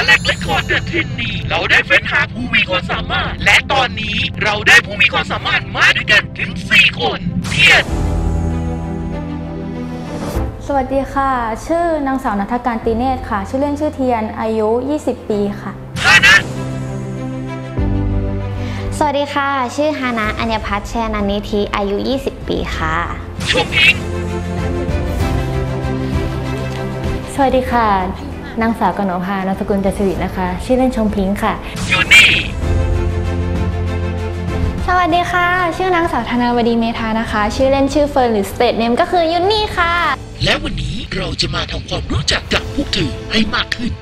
แลกและคอร์ดเดอะเทนนีเราได้เฟ้นหาผู้มีความสามารถและตอนนี้เราได้ผู้มีความสามารถมาด้วยกันถึง4 คนเทียนสวัสดีค่ะชื่อนางสาวณัฐการตีเนตรค่ะชื่อเล่นชื่อเทียนอายุ20 ปีค่ะฮานะสวัสดีค่ะชื่อฮานะอัญญพัฒน์แชนันนิธิอายุ20 ปีค่ะชมพิงสวัสดีค่ะนางสาวกนกภานามสกุลจันทร์สิรินะคะชื่อเล่นชมพิงค่ะยูนี่สวัสดีค่ะชื่อนางสาวธนาวดีเมธานะคะชื่อเล่นชื่อเฟิร์นหรือสเตทเนมก็คือยุนนี่ค่ะและวันนี้เราจะมาทำความรู้จักกับพวกเธอให้มากขึ้น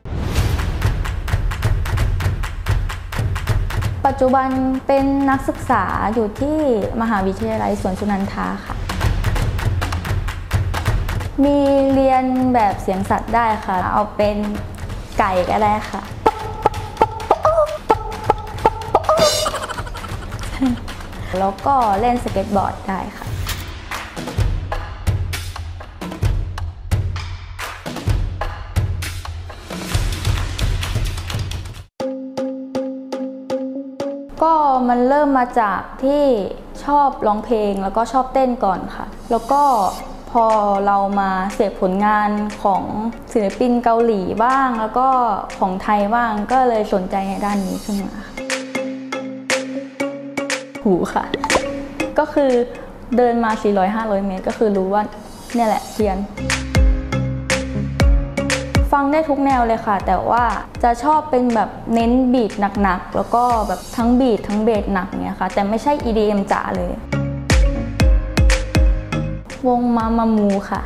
ปัจจุบันเป็นนักศึกษาอยู่ที่มหาวิทยาลัยสวนสุนันทาค่ะมีเรียนแบบเสียงสัตว์ได้ค่ะเอาเป็นไก่ก็ได้ค่ะแล้วก็เล่นสเก็ตบอร์ดได้ค่ะก็มันเริ่มมาจากที่ชอบร้องเพลงแล้วก็ชอบเต้นก่อนค่ะแล้วก็พอเรามาเสพผลงานของศิลปินเกาหลีบ้างแล้วก็ของไทยบ้างก็เลยสนใจในด้านนี้ขึ้นมาหูค่ะก็คือเดินมา 400-500 เมตรก็คือรู้ว่าเนี่ยแหละเทียนฟังได้ทุกแนวเลยค่ะแต่ว่าจะชอบเป็นแบบเน้นบีทหนักๆแล้วก็แบบทั้งบีททั้งเบสหนักเนี่ยค่ะแต่ไม่ใช่ EDM จ๋าเลยวงมามามูค่ะ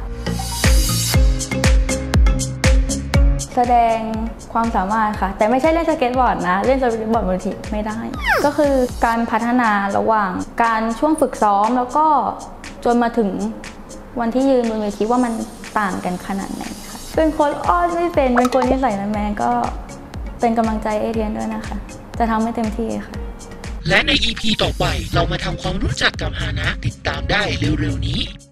แสดงความสามารถค่ะแต่ไม่ใช่เล่นสเก็ตบอร์ดนะเล่นสเก็ตบอร์ดบนทีไม่ได้ก็คือการพัฒนาระหว่างการช่วงฝึกซ้อมแล้วก็จนมาถึงวันที่ยืนบนเวทีว่ามันต่างกันขนาดไหนค่ะเป็นคนอ้อนไม่เป็นคนนิสัยแมนก็เป็นกำลังใจให้เทียนด้วยนะคะจะทำให้เต็มที่ค่ะและใน EP ต่อไปเรามาทำความรู้จักกับฮานะติดตามได้เร็วๆนี้